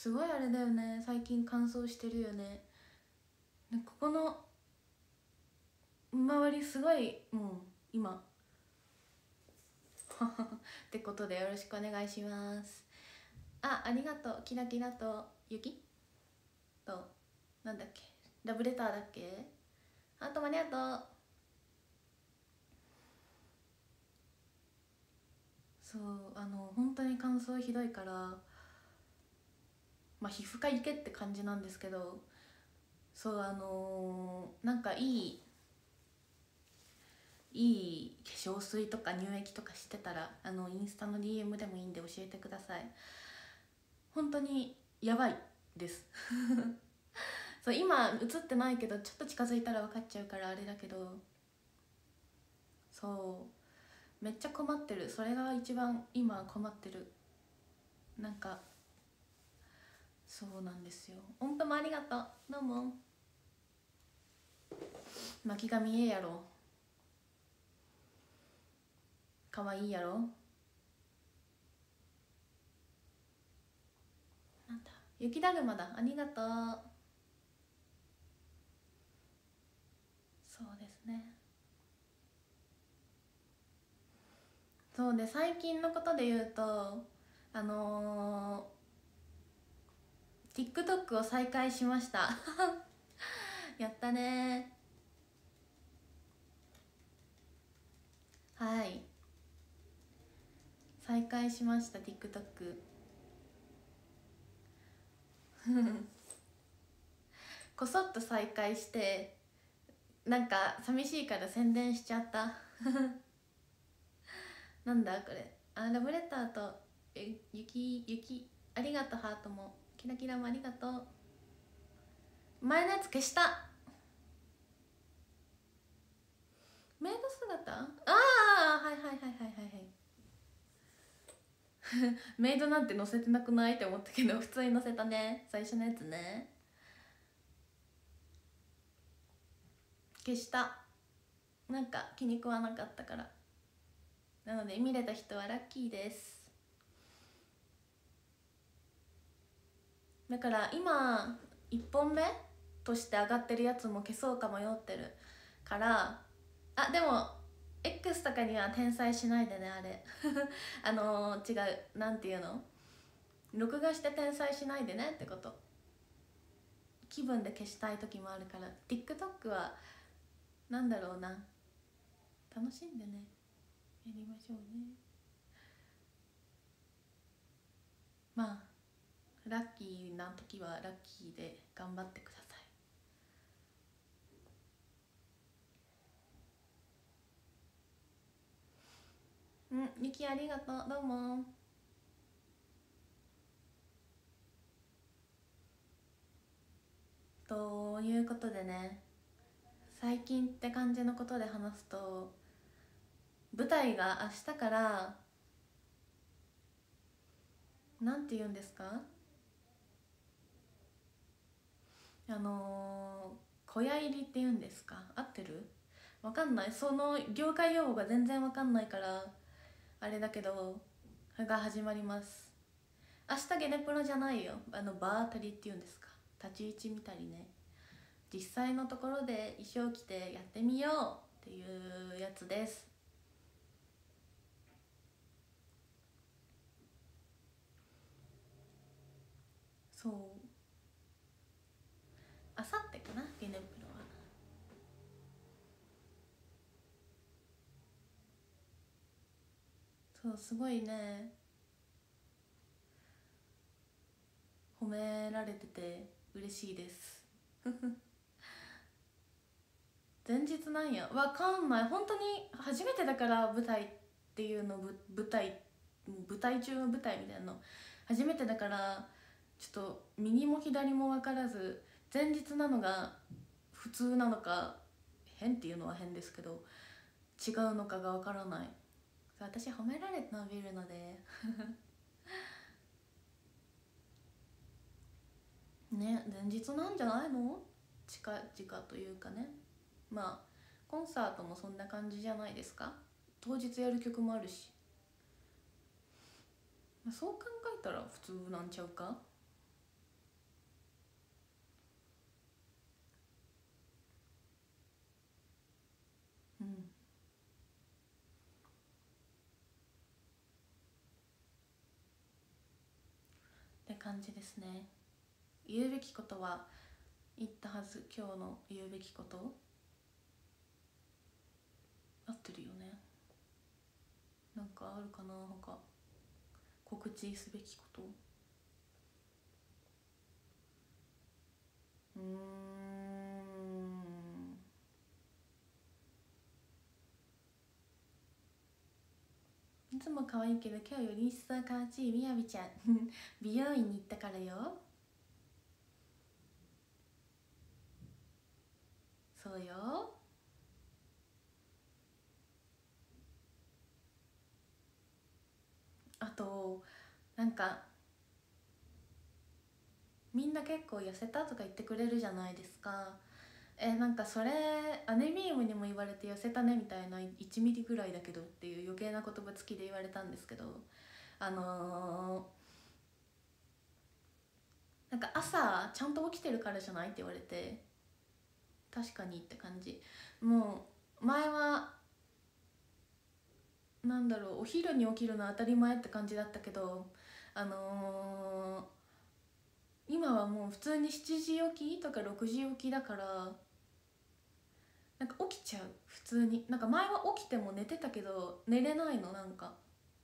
すごいあれだよね、最近乾燥してるよね。ここの周りすごいもう今ってことでよろしくお願いします。ありがとう、キラキラと雪となんだっけ、ラブレターだっけ。あとありがとう。そう、本当に乾燥ひどいから、まあ皮膚科行けって感じなんですけど、そうなんかいい化粧水とか乳液とかしてたらインスタの DM でもいいんで教えてください。本当にやばいですそう今映ってないけどちょっと近づいたら分かっちゃうからあれだけど、そうめっちゃ困ってる。それが一番今困ってる。なんかそうなんですよ。音符もありがとう。どうも。巻き髪ええやろ、かわいいやろ。なんだ、雪だるまだ、ありがとう。そうですね。そうで、最近のことで言うとTikTok を再開しましたやったね。はい、再開しました TikTok こそっと再開して、なんか寂しいから宣伝しちゃったなんだこれ、ラブレターと雪ありがとう。ハートもキラキラもありがとう。前のやつ消した。メイド姿、はいはいはいはいはいメイドなんて載せてなくないって思ったけど普通に載せたね、最初のやつね。消した、なんか気に食わなかったから。なので見れた人はラッキーです。だから今1本目として上がってるやつも消そうか迷ってるから。でも X とかには転載しないでね、あれ違う、なんていうの、録画して転載しないでねってこと。気分で消したい時もあるから。 TikTok はなんだろうな、楽しんでねやりましょうね。まあラッキーな時はラッキーで頑張ってください。ゆきありがとう、どうも。ということでね、最近って感じのことで話すと、舞台が明日から、なんて言うんですか、小屋入りって言うんですか、合ってる？わかんない、その業界用語が全然わかんないからあれだけど、が始まります。明日ゲネプロじゃないよ、場当たりっていうんですか、立ち位置見たりね、実際のところで衣装着てやってみようっていうやつです。そう、あさってかな、ゲネプロは。そう、すごいね、褒められてて嬉しいです前日なんや、わかんない、本当に初めてだから。舞台っていうの、舞台中の舞台みたいなの初めてだから、ちょっと右も左も分からず、前日なのが普通なのか、変っていうのは変ですけど違うのかが分からない。私褒められて伸びるのでね、前日なんじゃないの、近々というかね。まあコンサートもそんな感じじゃないですか、当日やる曲もあるし。そう考えたら普通なんちゃうか。 感じですね。言うべきことは言ったはず。今日の言うべきこと合ってるよね。なんかあるかな、他告知すべきこと。いつも可愛いけど今日より一層可愛いみやびちゃん美容院に行ったからよ。そうよ。あとなんかみんな結構痩せたとか言ってくれるじゃないですか。なんかそれアネビームにも言われて痩せたねみたいな、1ミリぐらいだけどっていう余計な言葉付きで言われたんですけど、なんか朝ちゃんと起きてるからじゃないって言われて、確かにって感じ。もう前はなんだろう、お昼に起きるの当たり前って感じだったけど、今はもう普通に7時起きとか6時起きだから、なんか起きちゃう。普通になんか前は起きても寝てたけど寝れないの。なんか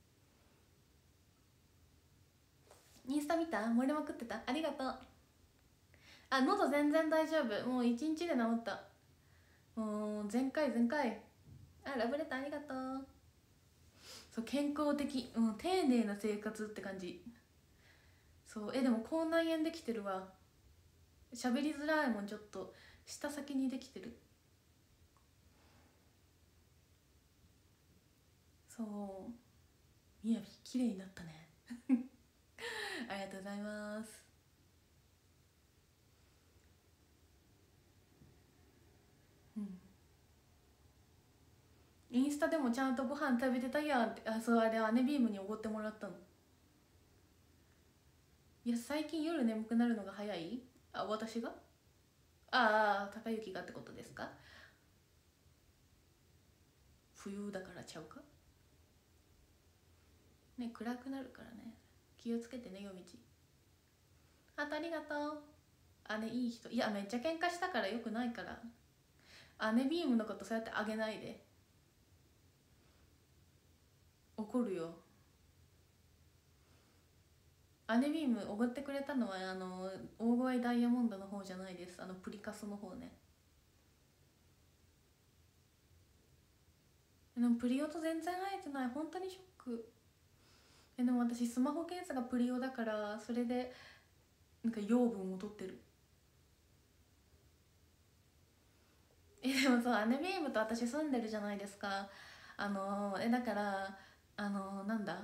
インスタ見た？漏れまくってた。ありがとう。あ、喉全然大丈夫。もう1日で治った。もう全開全開。あ、ラブレターありがとう。そう、健康的、丁寧な生活って感じ。そう、でも口内炎できてるわ。喋りづらいもん。ちょっと舌先にできてる。そう、みやび綺麗になったねありがとうございます。インスタでもちゃんとご飯食べてたやんって。あ、そう、あれ姉ビームにおごってもらったの。いや、最近夜眠くなるのが早い。あ、私が。ああ、高雪がってことですか。冬だからちゃうかね。暗くなるからね。気をつけてね、夜道。あとありがとう。姉いい人。いや、めっちゃ喧嘩したからよくないから。姉ビームのことそうやってあげないで。怒るよ。姉ビームおごってくれたのは大声ダイヤモンドの方じゃないです。プリカスの方ね。でもプリオと全然会えてない。本当にショック。でも私スマホケースがプリオだから、それでなんか養分を取ってる。でもそう、姉ビームと私住んでるじゃないですか。だからなんだ、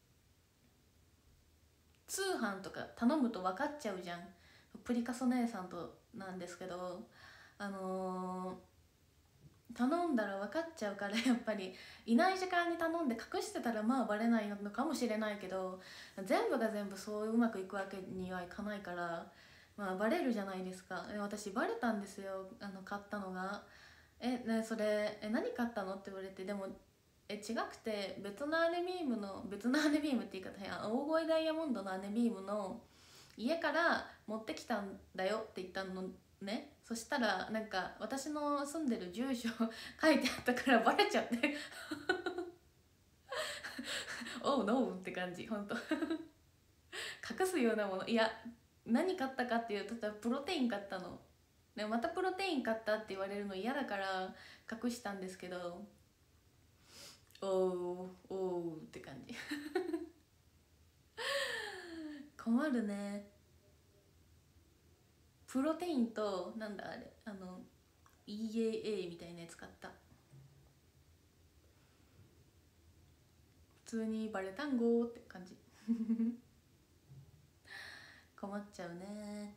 通販とか頼むと分かっちゃうじゃん。プリカソ姉さんとなんですけど、頼んだら分かっちゃうから、やっぱりいない時間に頼んで隠してたらまあバレないのかもしれないけど、全部が全部そううまくいくわけにはいかないから、まあバレるじゃないですか。私バレたんですよ、買ったのが。それ何買ったのって言われて、でも違くて、別のアネビームの、別のアネビームって言い方や、大声ダイヤモンドのアネビームの家から持ってきたんだよって言ったのね。そしたらなんか私の住んでる住所書いてあったからバレちゃっておうノーって感じ。ほんと隠すようなもの、いや、何買ったかっていうと、プロテイン買ったの。でまたプロテイン買ったって言われるの嫌だから隠したんですけど、おうおうって感じ困るね。プロテインとなんだあれ、EAA みたいなやつ買った。普通にバレたんごって感じ困っちゃうね。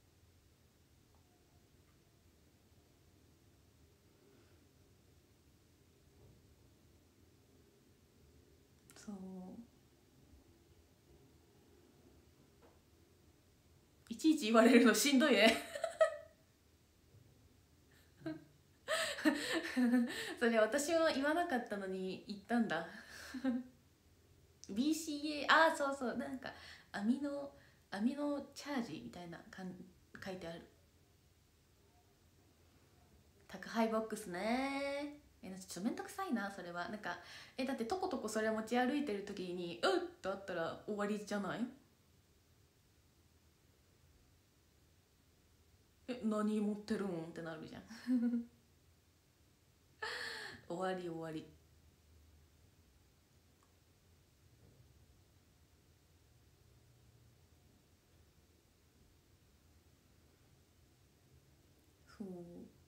そう、いちいち言われるのしんどいねそれ私は言わなかったのに言ったんだBCA、ああそうそう、なんかアミノアミノチャージみたいな書いてある。宅配ボックスね。ちょっとめんどくさいなそれは。なんかだってとことこそれ持ち歩いてる時にうっとあったら終わりじゃない？何持ってるんってなるじゃん終わり終わり。そう、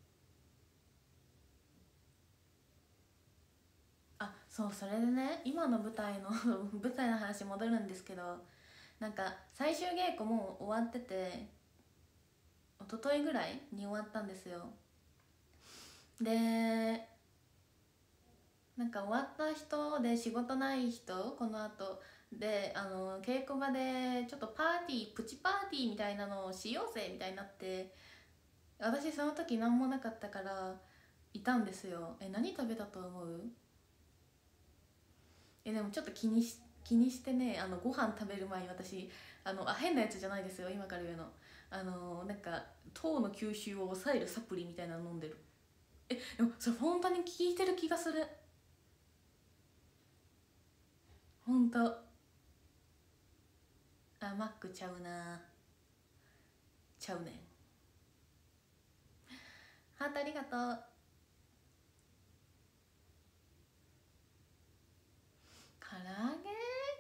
あ、そう、それでね、今の舞台の舞台の話戻るんですけど、なんか最終稽古もう終わってて、一昨日ぐらいに終わったんですよ。で、なんか終わった人で仕事ない人、この後で稽古場でちょっとパーティー、プチパーティーみたいなのをしようぜみたいになって、私その時何もなかったからいたんですよ。何食べたと思う？でもちょっと気にしてね、ご飯食べる前に私変なやつじゃないですよ今から言うの。なんか糖の吸収を抑えるサプリみたいなの飲んでる。でもそれ本当に効いてる気がする。本当。マックちゃうな。ちゃうねん。ハートありがとう。唐揚げ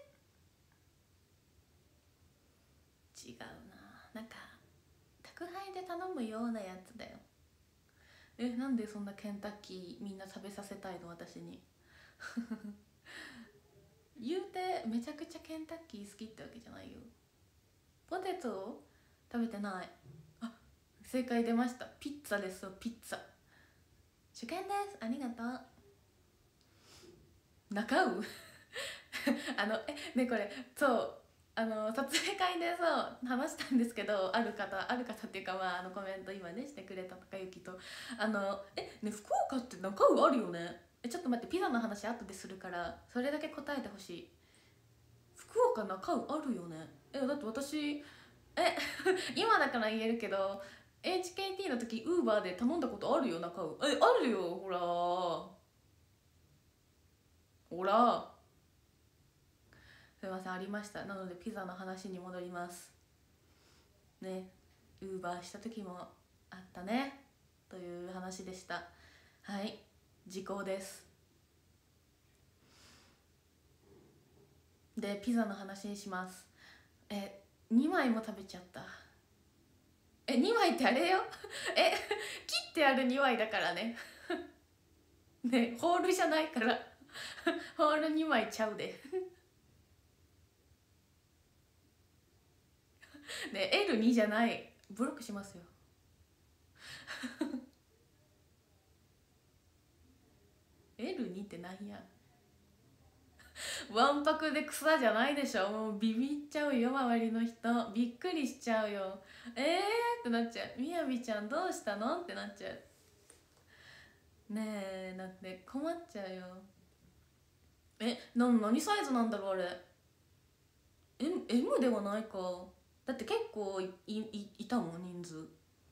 違うな。なんか宅配で頼むようなやつだよ。なんでそんなケンタッキーみんな食べさせたいの私に言うてめちゃくちゃケンタッキー好きってわけじゃないよ。ポテト食べてない。あ、正解出ました。ピッツァですよ、ピッツァ。主権です、ありがとう。中うね、これそう撮影会でそう話したんですけど、ある方っていうか、コメント今ねしてくれた高之とね、福岡って中うあるよね。ちょっと待って、ピザの話後でするからそれだけ答えてほしい。福岡中うあるよね。だって私今だから言えるけど HKT の時ウーバーで頼んだことあるよ中う。あるよ、ほらほら。すいません、ありました。なのでピザの話に戻りますね。ウーバーした時もあったねという話でした。はい、時効です。でピザの話にします。2枚も食べちゃった。2枚ってあれよ切ってある2枚だからねね、ホールじゃないからホール2枚ちゃうでね、L2 じゃない。ブロックしますよL2 ってなんやわんぱくで草じゃないでしょ。もうビビっちゃうよ、周りの人びっくりしちゃうよ。ってなっちゃう。みやびちゃんどうしたのってなっちゃうね。だって困っちゃうよ。何サイズなんだろうあれ。M ではないか。だって結構いたもん人数。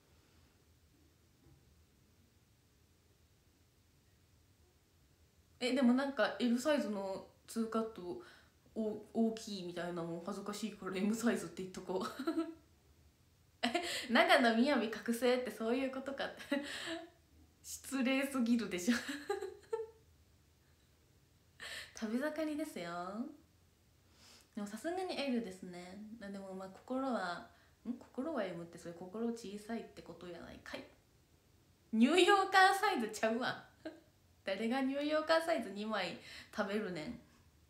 でもなんか L サイズの2カット大きいみたいなのも恥ずかしいから M サイズって言っとこう長野みやび覚醒ってそういうことかって失礼すぎるでしょ食べ盛りですよ。でもさすがに L ですね。でも心は M ってそれ心小さいってことやないかい。ニューヨーカーサイズちゃうわ誰がニューヨーカーサイズ2枚食べるねん。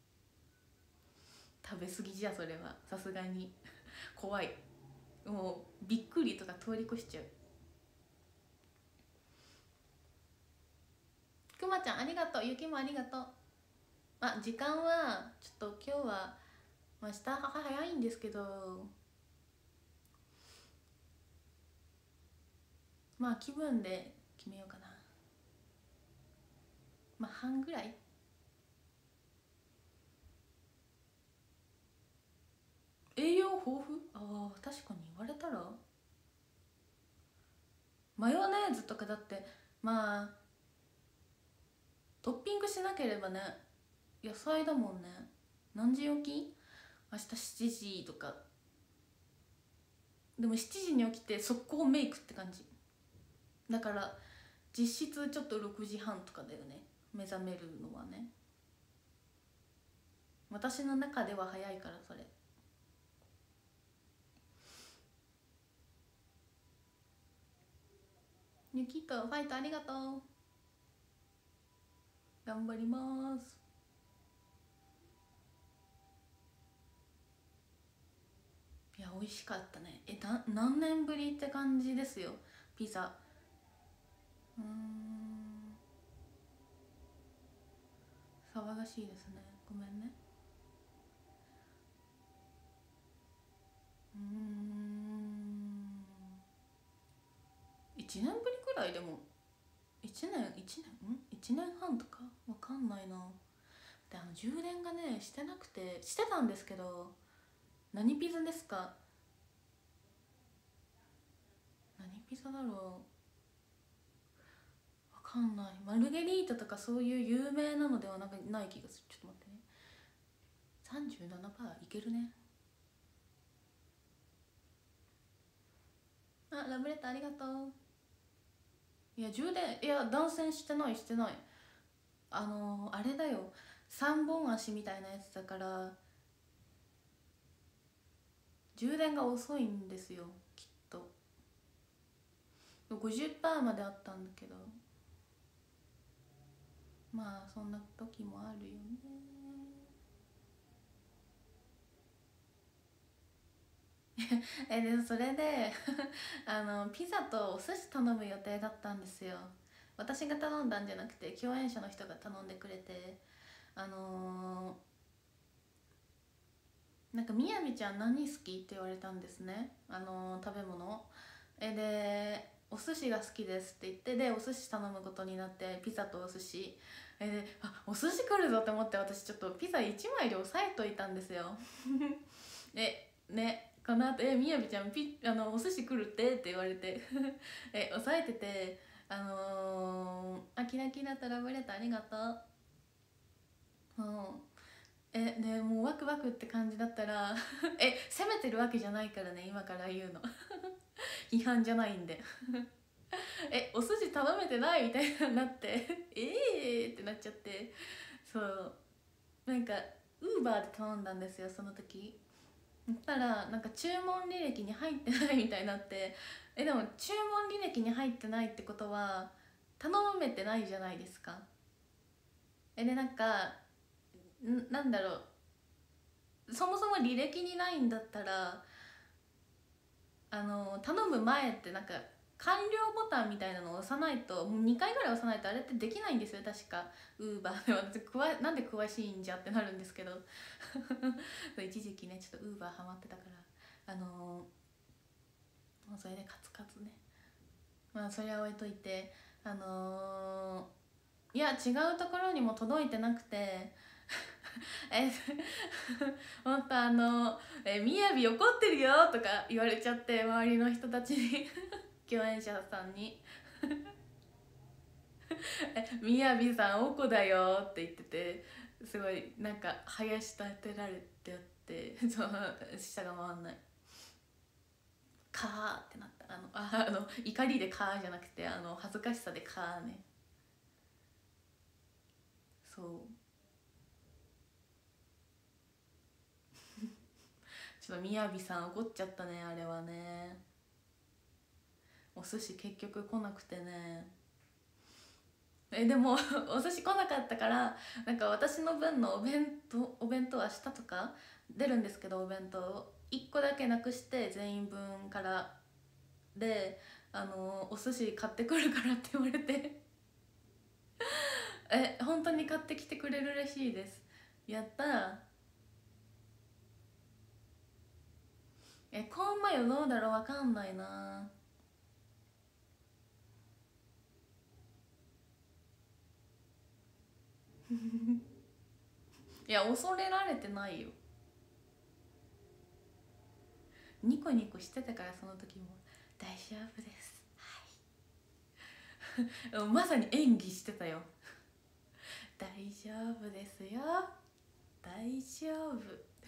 食べ過ぎじゃそれはさすがに怖い。もうびっくりとか通り越しちゃう。くまちゃんありがとう。ゆきもありがとう。時間はちょっと今日は明日早いんですけど、気分で決めようかな。半ぐらい。栄養豊豊富。あー確かに言われたらマヨネーズとかだってまあトッピングしなければね野菜だもんね。何時起き？明日7時とか。でも7時に起きて速攻メイクって感じだから、実質ちょっと6時半とかだよね、目覚めるのはね。私の中では早いからそれ。ゆきとファイトありがとう。頑張ります。いや美味しかったね。何年ぶりって感じですよピザ。騒がしいですね、ごめんね。1年ぶりくらい。でも1年半とかわかんないな。で充電がねしてなくて、してたんですけど。何ピザですか？何ピザだろう、わかんない。マルゲリータとかそういう有名なのではない気がする。ちょっと待ってね。37%いけるね。あ、ラブレターありがとう。いや充電、いや断線してないしてない。あれだよ、3本足みたいなやつだから充電が遅いんですよきっと。50%まであったんだけど、まあそんな時もあるよね。でそれでピザとお寿司頼む予定だったんですよ。私が頼んだんじゃなくて共演者の人が頼んでくれて、なんかみやびちゃん何好きって言われたんですね、食べ物。でお寿司が好きですって言って、でお寿司頼むことになって、ピザとお寿司。でお寿司来るぞって思って、私ちょっとピザ1枚で押さえといたんですよ。ね、この後みやびちゃんお寿司来るって言われて押さえてて、キラキラとラブレターありがとう。でもうワクワクって感じだったら責めてるわけじゃないからね、今から言うの批判じゃないんでお寿司頼めてないみたいになってってなっちゃって、そうなんかウーバーで頼んだんですよその時。そしたらなんか注文履歴に入ってないみたいになって、でも注文履歴に入ってないってことは頼めてないじゃないですか。でなんかなんだろう、そもそも履歴にないんだったら頼む前ってなんか完了ボタンみたいなのを押さないと、もう2回ぐらい押さないとあれってできないんですよ確か。ウーバーではなんで詳しいんじゃってなるんですけど一時期ねちょっとウーバーハマってたから、もうそれでカツカツね。まあそれは置いといて、いや違うところにも届いてなくてほんとみやび怒ってるよとか言われちゃって、周りの人たちに共演者さんにみやびさんおこだよって言ってて、すごいなんか林立てられてやってそう下が回んない。カーってなった。怒りでカーじゃなくて恥ずかしさでカーね。そうちょっとみやびさん怒っちゃったねあれはね。お寿司結局来なくてね。でもお寿司来なかったから、なんか私の分のお弁当明日とか出るんですけど、お弁当1個だけなくして全員分からでお寿司買ってくるからって言われて本当に買ってきてくれるらしいです。やったー。コーンマヨどうだろう、わかんないな。いや恐れられてないよ。 ニコニコしてたから、その時も大丈夫です、はい、まさに演技してたよ大丈夫ですよ、大丈夫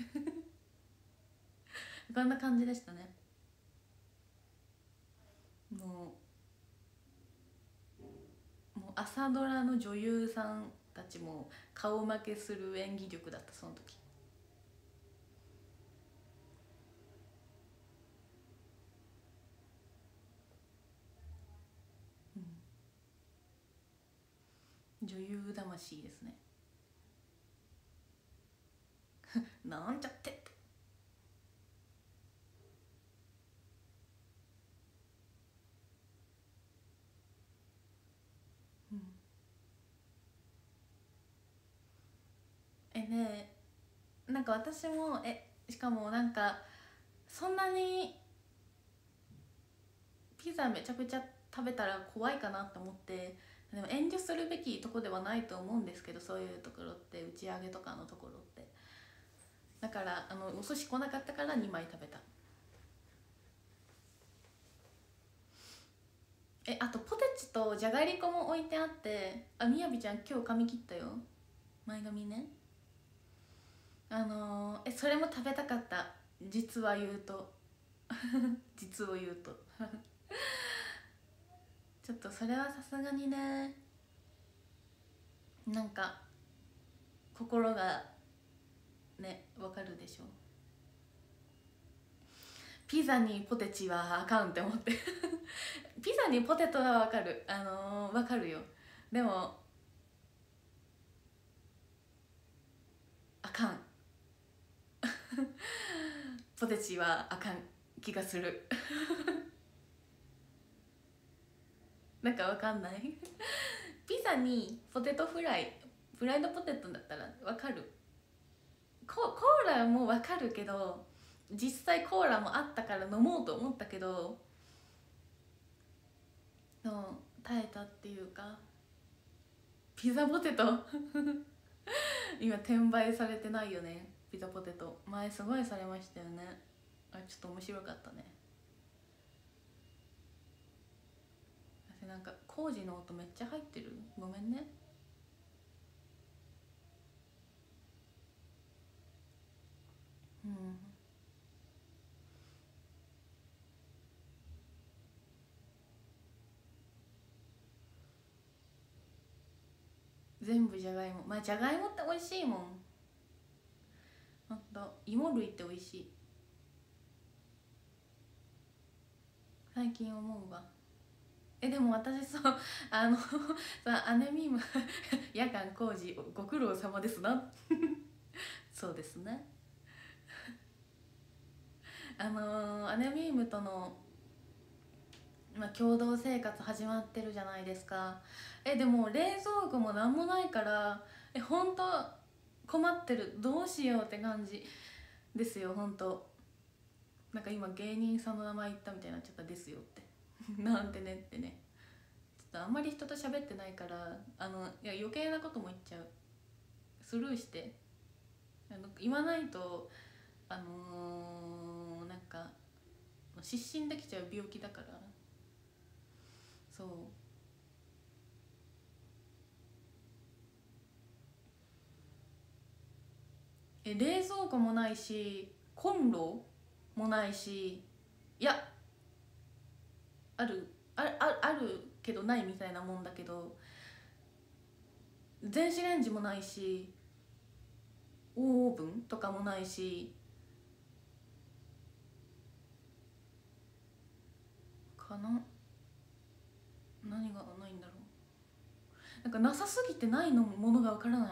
こんな感じでしたね。もう朝ドラの女優さんたちも顔負けする演技力だった、その時。女優魂ですねなんちゃってって。ねえ、なんか私もしかもなんかそんなにピザめちゃくちゃ食べたら怖いかなと思って、でも遠慮するべきとこではないと思うんですけど、そういうところって打ち上げとかのところって、だからお寿司来なかったから2枚食べた。あとポテチとじゃがりこも置いてあって、みやびちゃん今日髪切ったよ、前髪ね。それも食べたかった、実は言うと実を言うとちょっとそれはさすがにね、なんか心がね、わかるでしょ。ピザにポテチはあかんって思ってピザにポテトはわかる、わかるよ。でもあかんポテチはあかん気がするなんかわかんないピザにポテトフライ、フライドポテトだったらわかる。コーラもわかるけど、実際コーラもあったから飲もうと思ったけど、耐えたっていうか、ピザポテト今転売されてないよね、ピザポテト。前すごいされましたよね。あれちょっと面白かったね。私なんか工事の音めっちゃ入ってる、ごめんね。うん、全部じゃがいも、まあじゃがいもって美味しいもん。ほんと芋類って美味しい、最近思うわ。でも私そうさ姉ミーム夜間工事ご苦労様ですなそうですね。姉ミームとの、共同生活始まってるじゃないですか。でも冷蔵庫もなんもないから、本当困ってる、どうしようって感じですよ、本当。なんか今芸人さんの名前言ったみたいになっちゃったですよってなんてねってね。ちょっとあんまり人と喋ってないから、いや余計なことも言っちゃう、スルーして、言わないとなんか失神できちゃう病気だから。そう。冷蔵庫もないしコンロもないし、いや、あるけどないみたいなもんだけど、電子レンジもないしオーブンとかもないし、かな、何がないんだろう。なんかなさすぎてないのものがわからない。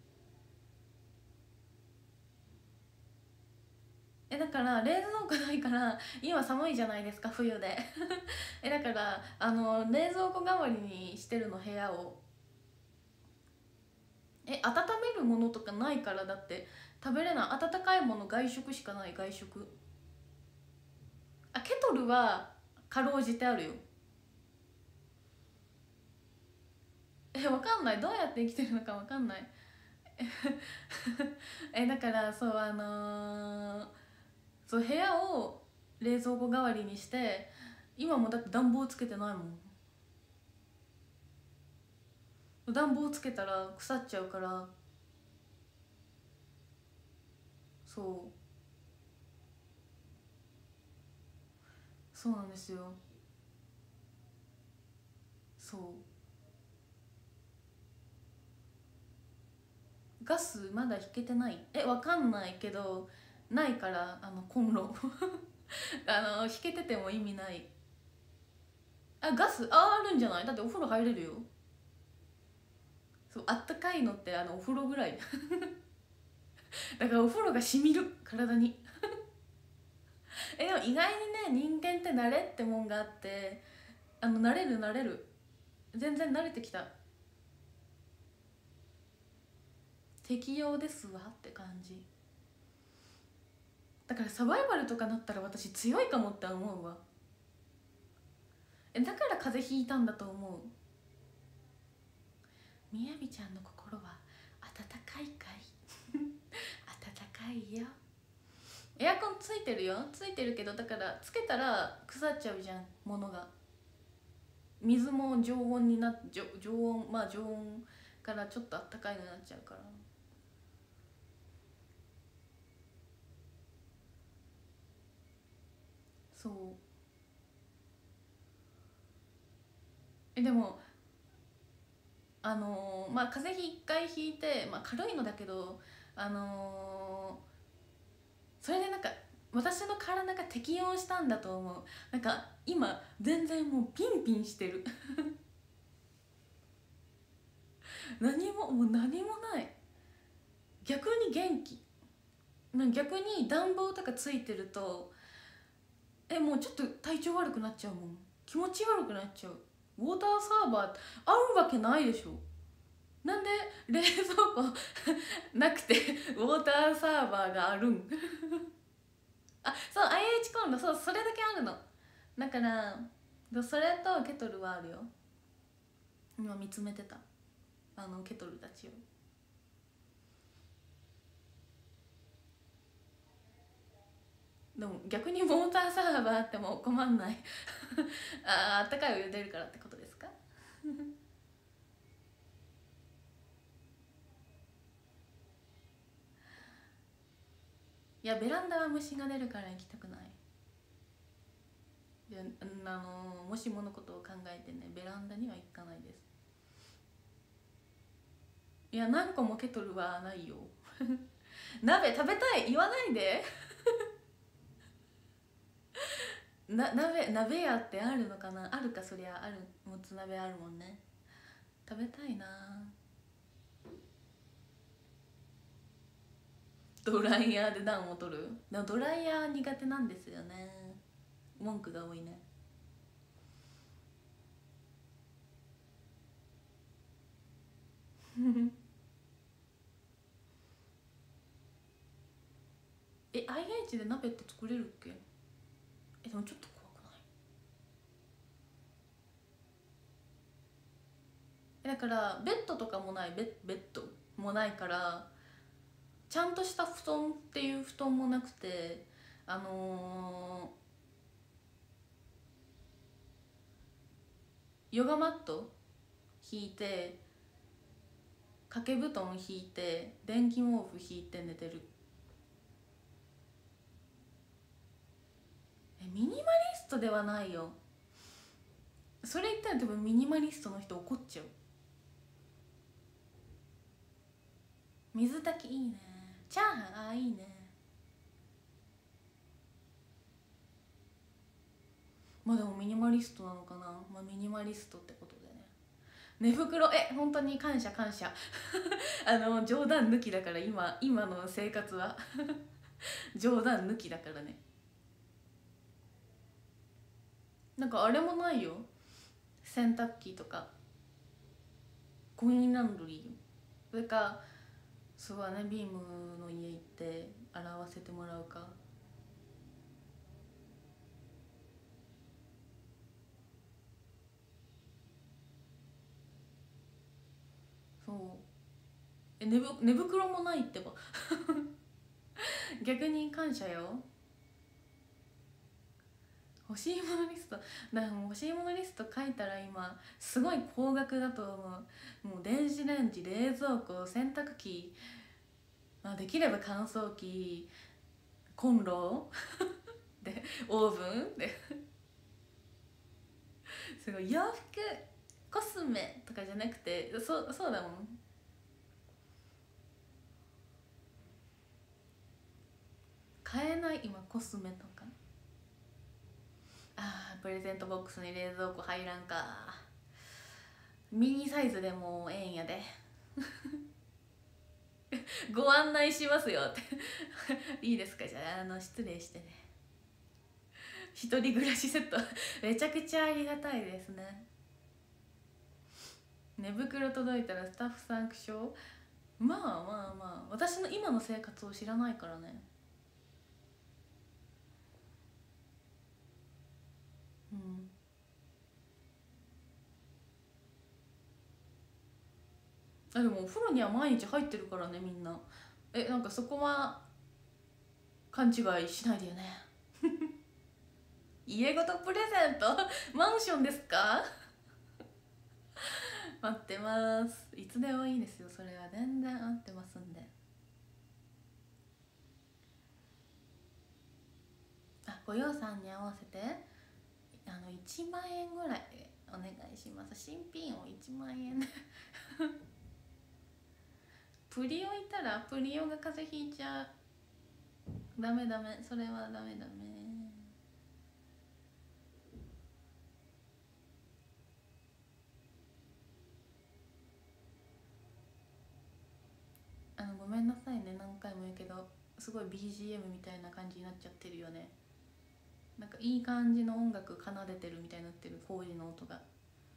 だから冷蔵庫ないから、今寒いじゃないですか冬でだから冷蔵庫代わりにしてるの部屋を。温めるものとかないから、だって食べれない、温かいもの外食しかない、外食。ケトルはかろうじてあるよ。わかんない、どうやって生きてるのかわかんないだからそうそう部屋を冷蔵庫代わりにして。今もだって暖房つけてないもん。暖房つけたら腐っちゃうから。そうなんですよ。ガスまだ引けてない。わかんないけど、ないから、コンロ引けてても意味ない。ガスあるんじゃない？だってお風呂入れるよ。そう、あったかいのってお風呂ぐらいだからお風呂がしみる体にでも意外にね、人間って慣れってもんがあって、慣れる全然慣れてきた。適用ですわって感じ。だからサバイバルとかなったら私強いかもって思うわ。だから風邪ひいたんだと思う。みやびちゃんの心は温かいかい温かいよ。エアコンついてるよ、ついてるけど、だからつけたら腐っちゃうじゃん、物が。水も常温になっ常温、まあ常温からちょっとあったかいのになっちゃうから。そうでもまあ風邪一回ひいて、まあ、軽いのだけどそれでなんか私の体が適応したんだと思う。なんか今全然もうピンピンしてるもう何もない。逆に元気。逆に暖房とかついてるともうちょっと体調悪くなっちゃうもん。気持ち悪くなっちゃう。ウォーターサーバーあるわけないでしょ。なんで冷蔵庫なくてウォーターサーバーがあるんそう IH コンロ、そう、それだけあるの。だからそれとケトルはあるよ。今見つめてたケトルたちを。でも逆にウォーターサーバーあっても困んないあったかいお湯出るからってことですかいやベランダは虫が出るから行きたくない。でもしものことを考えてね、ベランダには行かないです。いや何個もケトルはないよ鍋食べたい言わないで鍋屋ってあるのかな。あるか、そりゃある。もつ鍋あるもんね。食べたいな。ドライヤーで暖を取る。でもドライヤー苦手なんですよね。文句が多いねIH で鍋って作れるっけ？でもちょっと怖くない？だからベッドとかもない。ベッドもないから、ちゃんとした布団っていう布団もなくて、ヨガマット引いて、掛け布団引いて、電気毛布引いて寝てる。ミニマリストではないよ。それ言ったら多分ミニマリストの人怒っちゃう。水炊きいいね。チャーハンいいね。まあでもミニマリストなのかな。まあミニマリストってことでね。寝袋本当に感謝感謝冗談抜きだから。今の生活は冗談抜きだからね。なんかあれもないよ。洗濯機とかコインランドリー。それかそうだね、ビームの家行って洗わせてもらうか。そう寝袋もないってば逆に感謝よ。 欲しいものリストだからもう欲しいものリスト書いたら今すごい高額だと思う。もう電子レンジ、冷蔵庫、洗濯機、まあ、できれば乾燥機、コンロでオーブンですごい洋服、コスメとかじゃなくてそうだもん。買えない今コスメとか。あープレゼントボックスに冷蔵庫入らんか。ミニサイズでもええんやでご案内しますよっていいですか。じゃあ失礼してね。一人暮らしセットめちゃくちゃありがたいですね。寝袋届いたらスタッフさん苦笑。まあまあまあ私の今の生活を知らないからね。うん。あでもお風呂には毎日入ってるからねみんな。なんかそこは勘違いしないでよね家ごとプレゼントマンションですか待ってます。いつでもいいですよ。それは全然合ってますんで。ご予算に合わせて1万円ぐらいお願いします。新品を1万円プリオいたらプリオが風邪ひいちゃう。ダメダメ、それはダメダメ。ごめんなさいね、何回も言うけどすごい BGM みたいな感じになっちゃってるよね。なんかいい感じの音楽奏でてるみたいになってる、工事の音が。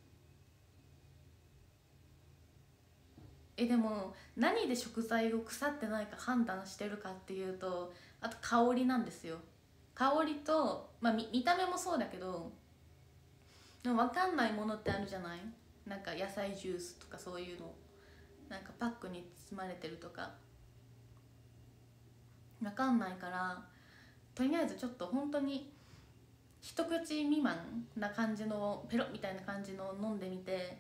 でも何で食材を腐ってないか判断してるかっていうと、あと香りなんですよ。香りと、まあ、見た目もそうだけど、でも分かんないものってあるじゃない。なんか野菜ジュースとかそういうのなんかパックに包まれてるとか分かんないから、とりあえずちょっと本当に一口未満な感じのペロみたいな感じの飲んでみて、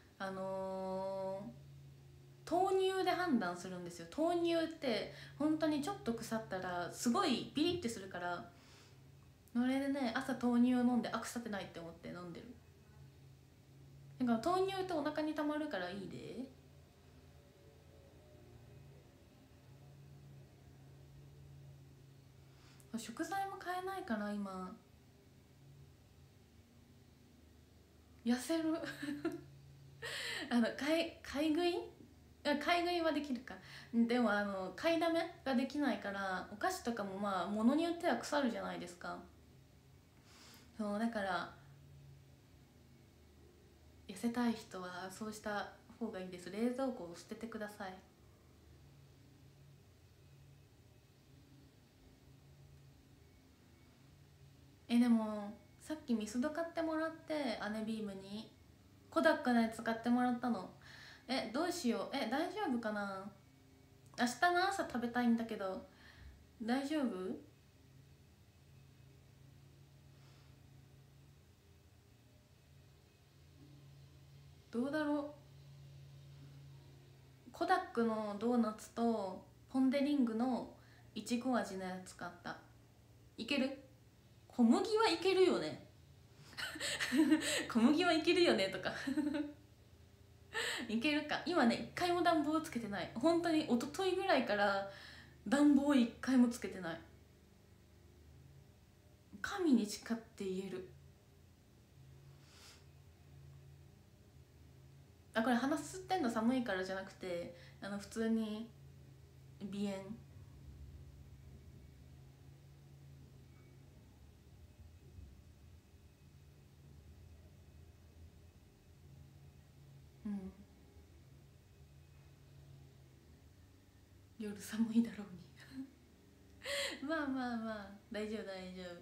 豆乳で判断するんですよ。豆乳って本当にちょっと腐ったらすごいピリッてするから、それでね朝豆乳を飲んで腐ってないって思って飲んでる。だから豆乳ってお腹にたまるからいいで。食材も買えないから今痩せる買い食い買い食いはできるか。でも買いだめができないから、お菓子とかもまあ物によっては腐るじゃないですか。そうだから痩せたい人はそうした方がいいです。冷蔵庫を捨ててください。でもさっきミスド買ってもらって、姉ビームにコダックのやつ買ってもらったの。どうしよう。大丈夫かな。明日の朝食べたいんだけど大丈夫。どうだろう。コダックのドーナツとポン・デ・リングのいちご味のやつ買った。いける。小麦はいけるよね小麦はいけるよねとかいけるか。今ね一回も暖房つけてない。本当に一昨日ぐらいから暖房一回もつけてない。神に誓って言える。これ鼻すってんの寒いからじゃなくて普通に鼻炎。うん。夜寒いだろうにまあまあまあ大丈夫大丈夫。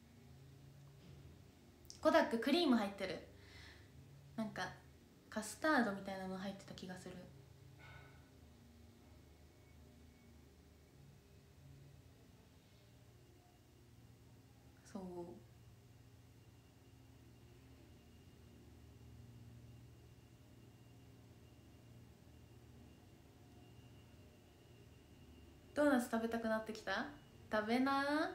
コダッククリーム入ってる。なんかカスタードみたいなの入ってた気がする。そうドーナツ食べたくなってきた。食べな。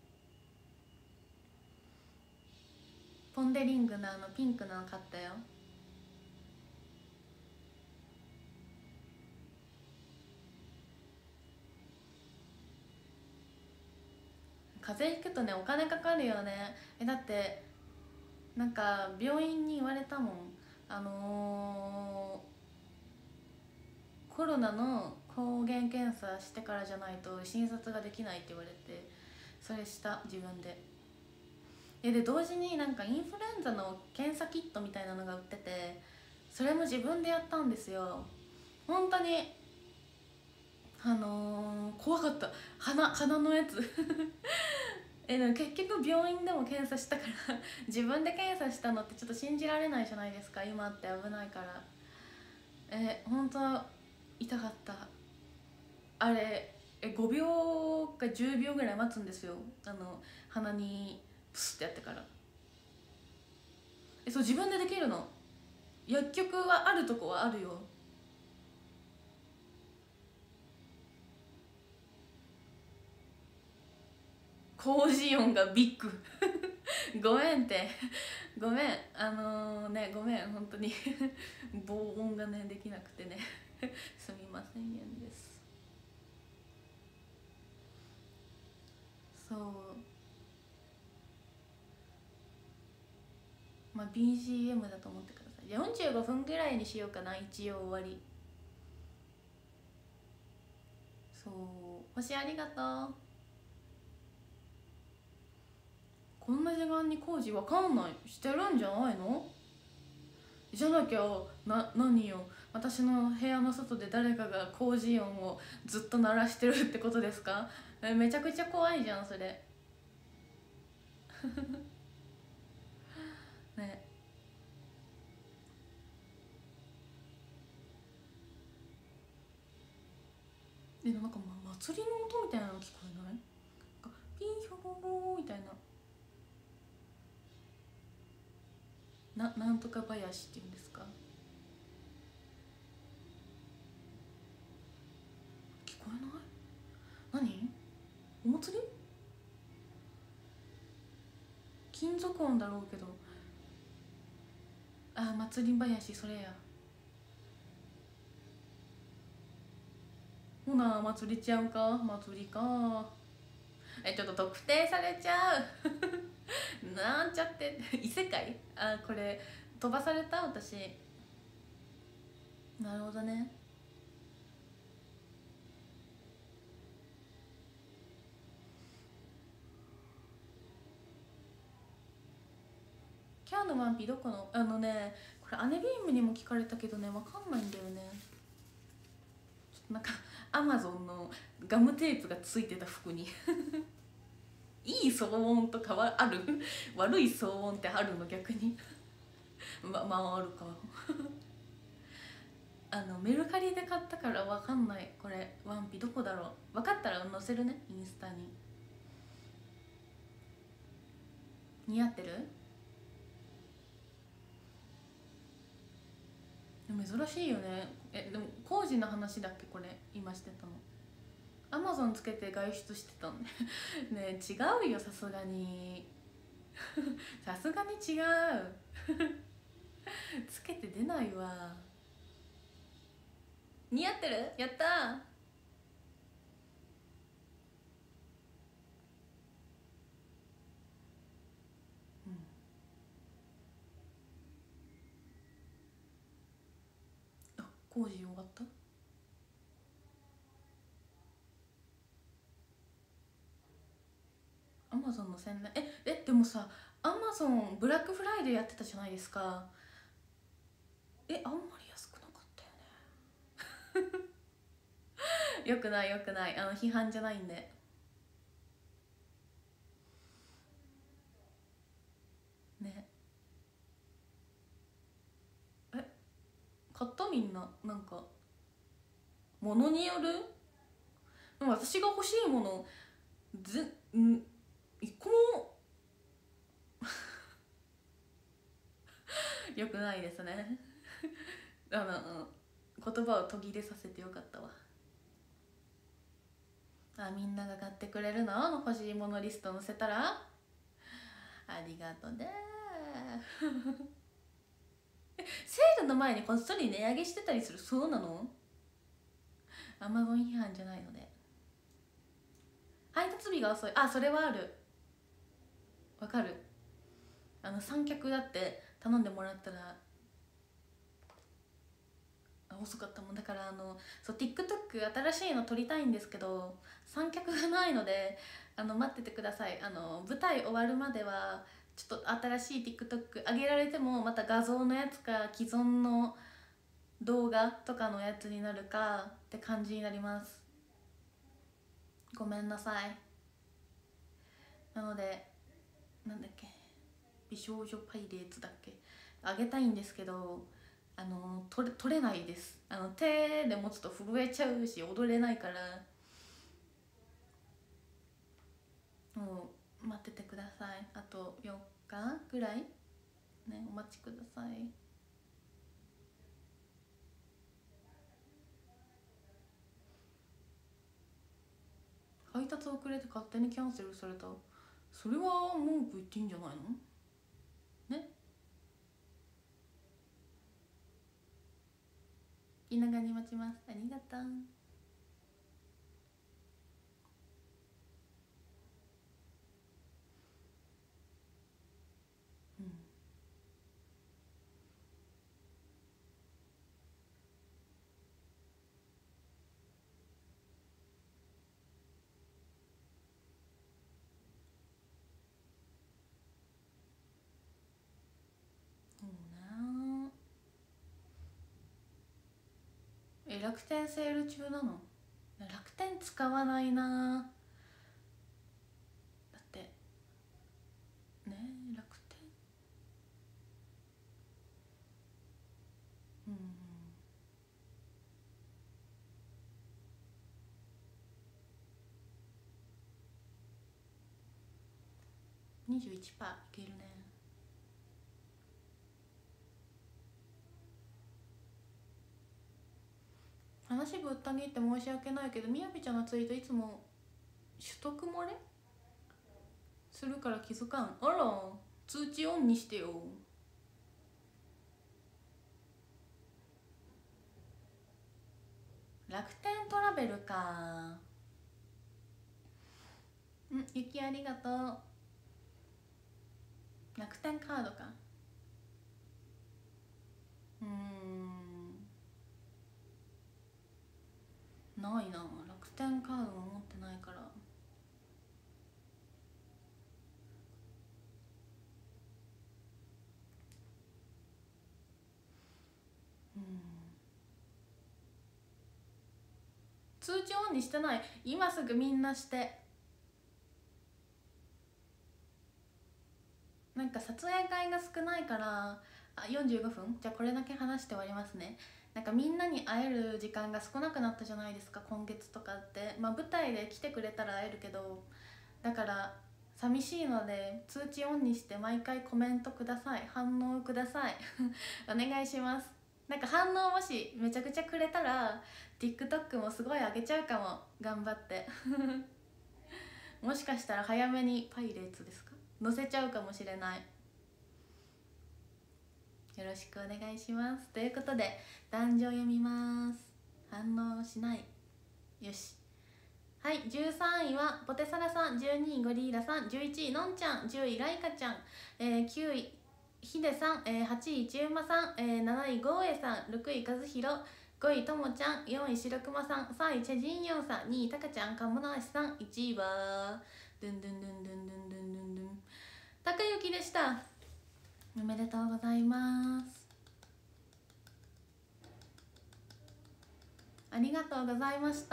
ポン・デ・リングのピンクの買ったよ。風邪ひくとねお金かかるよね。だってなんか病院に言われたもん。コロナの抗原検査してからじゃないと診察ができないって言われて、それした自分で。で同時になんかインフルエンザの検査キットみたいなのが売ってて、それも自分でやったんですよ。本当に怖かった。鼻のやつでも結局病院でも検査したから自分で検査したのってちょっと信じられないじゃないですか、今って危ないから。本当痛かった。あれ5秒か10秒ぐらい待つんですよ、鼻にプスってやってから。そう自分でできるの。薬局はあるとこはあるよ。工事音がビッグごめんってごめんね、ごめん本当に防音がねできなくてねすみませんです。そう、まあ BGM だと思ってください。じゃあ45分ぐらいにしようかな、一応終わり。そう、星ありがとう。こんな時間に工事わかんない、してるんじゃないの。じゃなきゃ何よ、私の部屋の外で誰かが工事音をずっと鳴らしてるってことですか。めちゃくちゃ怖いじゃんそれね。なんか、祭りの音みたいなの聞こえない？なんかピンヒョロロみたいなんとか林っていうんですか。聞こえない？何？お祭り？金属音だろうけど。祭り林、それや。ほな祭りちゃうか、祭りか。ちょっと特定されちゃうなんちゃって異世界。これ飛ばされた私。なるほどね。キャーのワンピどこのこれアネビームにも聞かれたけどね、わかんないんだよね。ちょっとなんかアマゾンのガムテープがついてた服にいい騒音とかはある悪い騒音ってあるの逆にあるかメルカリで買ったからわかんない。これワンピどこだろう。分かったら載せるね、インスタに。似合ってる？珍しいよね。でも工事の話だっけこれ今してたの。アマゾンつけて外出してたのねねえ違うよ、さすがにさすがに違うつけて出ないわ。似合ってる？やったー。うん、工事終わった？アマゾンの宣伝でもさ、アマゾンブラックフライデーやってたじゃないですか。あんまり安くなかったよねよくないよくない、批判じゃないんで。ね。え買った？みんななんかものによる。でも私が欲しいもの一個もよくないですね言葉を途切れさせてよかったわ。 あ、みんなが買ってくれるのの欲しいものリスト載せたらありがとねセールの前にこっそり値上げしてたりするそうなの？アマゾン批判じゃないので。配達日が遅い、あ、それはある。わかる。三脚だって頼んでもらったら遅かったもんだから、そう TikTok 新しいの撮りたいんですけど三脚がないので待っててください。舞台終わるまではちょっと新しい TikTok 上げられても、また画像のやつか既存の動画とかのやつになるかって感じになります。ごめんなさい。なので、なんだっけ、美少女パイレーツだっけ、あげたいんですけど取れないです。手で持つと震えちゃうし踊れないから、もう待っててください。あと4日ぐらいね、お待ちください。配達遅れて勝手にキャンセルされた。それは文句言っていいんじゃないのね。気長に待ちます。ありがとう。うん、そうな。楽天セール中なの？楽天使わないな。だってね、楽天、うん、21%いけるね。話ぶった切って申し訳ないけど、みやびちゃんのツイートいつも取得漏れするから気づかん。あら、通知オンにしてよ。楽天トラベルか。ゆきありがとう。楽天カードか。ないな、楽天カードも持ってないから。通知オンにしてない。今すぐみんなして。なんか撮影会が少ないから。45分じゃあこれだけ話して終わりますね。なんかみんなに会える時間が少なくなったじゃないですか、今月とかって。まあ舞台で来てくれたら会えるけど、だから寂しいので通知オンにして毎回コメントください、反応くださいお願いします。なんか反応もしめちゃくちゃくれたら TikTok もすごい上げちゃうかも、頑張ってもしかしたら早めにパイレーツですか載せちゃうかもしれない。よろしくお願いします。ということで壇上読みます。反応しない。よし。はい、13位はポテサラさん、12位ゴリーラさん、11位のんちゃん、10位ライカちゃん、9位ヒデさん、8位ちゅうまさん、7位ゴーエさん、6位和弘、5位ともちゃん、4位白熊さん、3位チェジンヨンさん、2位たかちゃん、かもなしさん、1位はドゥンドゥンドゥンドゥンドゥンドゥンドゥンドゥンたかゆきでした。おめでとうございます。ありがとうございました。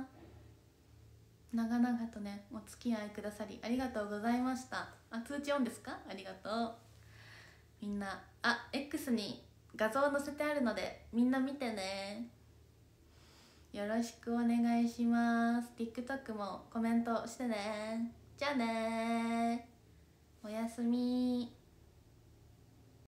長々とねお付き合いくださりありがとうございました。通知オンですか？ありがとう。みんなX に画像載せてあるのでみんな見てね。よろしくお願いします。 TikTok もコメントしてね。じゃあね、おやすみ。